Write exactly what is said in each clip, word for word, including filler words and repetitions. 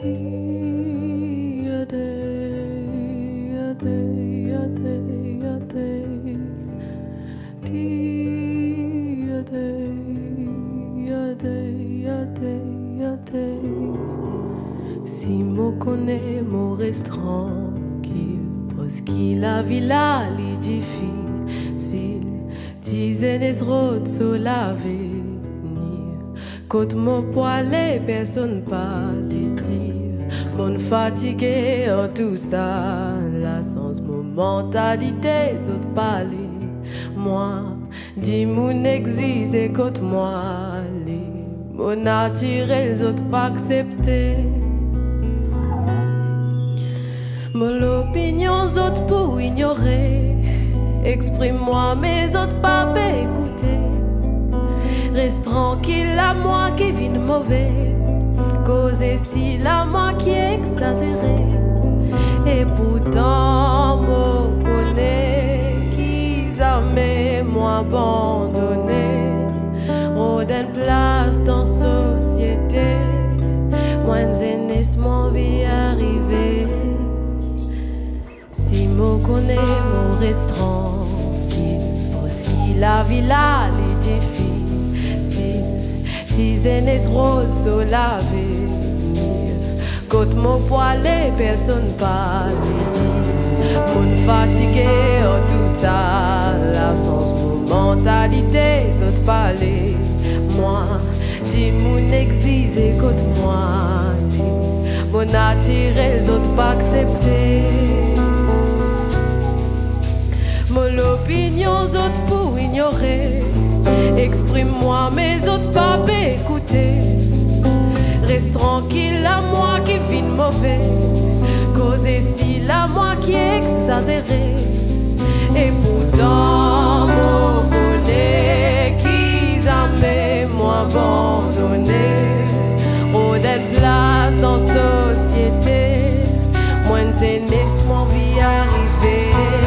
Si mo connais mon restaurant qu'il parce qu'il a villa li difficile dizaines es road sur l'avenir côte mon poilé personne pas les dire mon fatigué en tout ça la sens mon mentalité autres parler moi dis mon existe écoute moi mon attiré les autres pas accepter mon opinion les autres pour ignorer exprime-moi mes autres pas écouter reste tranquille à moi qui vient mauvais causer si la moi qui exagéré et pourtant me connaît qui jamais moi abandonné rodin place dans société moins jeunesse mon vie arrivé si me connaît mon reste tranquille parce qu'il a vie là les difficiles si jeunesse rose sur l'avenir côte mon poilé personne pas les dire mon fatigué en tout ça la sens mon mentalité autres parler moi dis mon existe écoute moi mon attiré les autres pas accepter mon opinion les autres pour ignorer exprime-moi mes autres pas écouter reste tranquille à moi qui vient mauvais causer si la moi qui exagéré et pourtant mon connaît qui jamais moi abandonné rodin place dans société moins jeunesse mon vie arrivé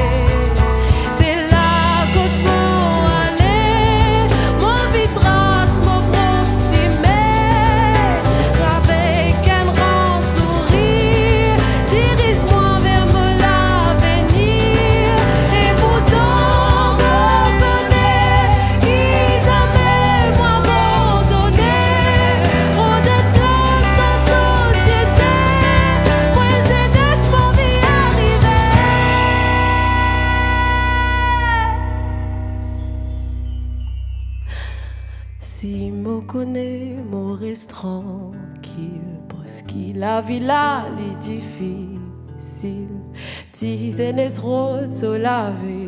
Si me connais, mon reste tranquille parce qu'il a vie là les difficiles dizaines es road sur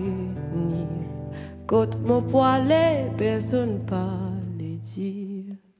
l'avenir côte mon poilé personne pas les dire.